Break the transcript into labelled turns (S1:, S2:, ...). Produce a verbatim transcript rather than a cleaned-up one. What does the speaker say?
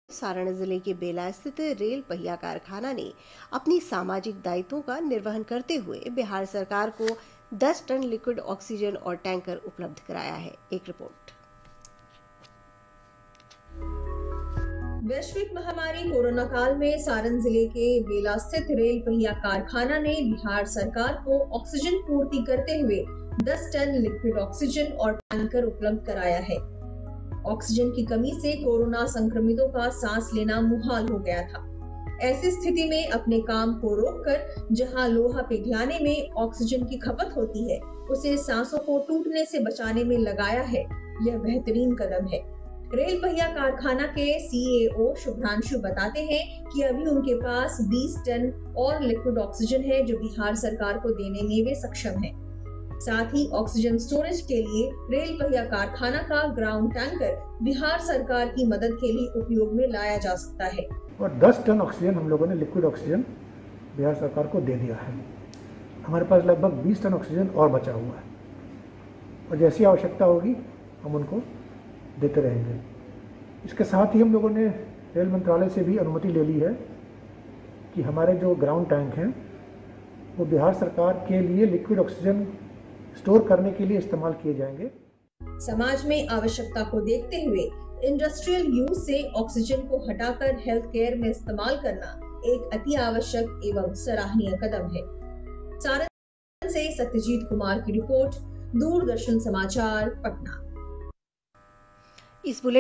S1: सारण जिले के बेला स्थित रेल पहिया कारखाना ने अपनी सामाजिक दायित्वों का निर्वहन करते हुए बिहार सरकार को दस टन लिक्विड ऑक्सीजन और टैंकर उपलब्ध कराया है। एक रिपोर्ट।
S2: वैश्विक महामारी कोरोना काल में सारण जिले के बेला स्थित रेल पहिया कारखाना ने बिहार सरकार को ऑक्सीजन पूर्ति करते हुए दस टन लिक्विड ऑक्सीजन और टैंकर उपलब्ध कराया है। ऑक्सीजन की कमी से कोरोना संक्रमितों का सांस लेना मुहाल हो गया था। ऐसी स्थिति में अपने काम को रोककर जहां लोहा पिघलाने में ऑक्सीजन की खपत होती है, उसे सांसों को टूटने से बचाने में लगाया है। यह बेहतरीन कदम है। रेल पहिया कारखाना के सीईओ शुभ्रांशु बताते हैं कि अभी उनके पास बीस टन और लिक्विड ऑक्सीजन है, जो बिहार सरकार को देने में वे सक्षम हैं। साथ ही ऑक्सीजन स्टोरेज के लिए रेल पहिया कारखाना का ग्राउंड टैंकर बिहार सरकार की मदद के लिए उपयोग में लाया जा सकता है।
S3: और दस टन ऑक्सीजन हम लोगों ने लिक्विड ऑक्सीजन बिहार सरकार को दे दिया है। हमारे पास लगभग बीस टन ऑक्सीजन और बचा हुआ है और जैसी आवश्यकता होगी हम उनको देते रहेंगे। इसके साथ ही हम लोगों ने रेल मंत्रालय से भी अनुमति ले ली है कि हमारे जो ग्राउंड टैंक हैं वो बिहार सरकार के लिए लिक्विड ऑक्सीजन स्टोर करने के लिए इस्तेमाल किए जाएंगे।
S2: समाज में आवश्यकता को देखते हुए इंडस्ट्रियल यूज से ऑक्सीजन को हटाकर हेल्थ केयर में इस्तेमाल करना एक अति आवश्यक एवं सराहनीय कदम है। सारण से सत्यजीत कुमार की रिपोर्ट, दूरदर्शन समाचार, पटना।
S1: इस बुलेटिन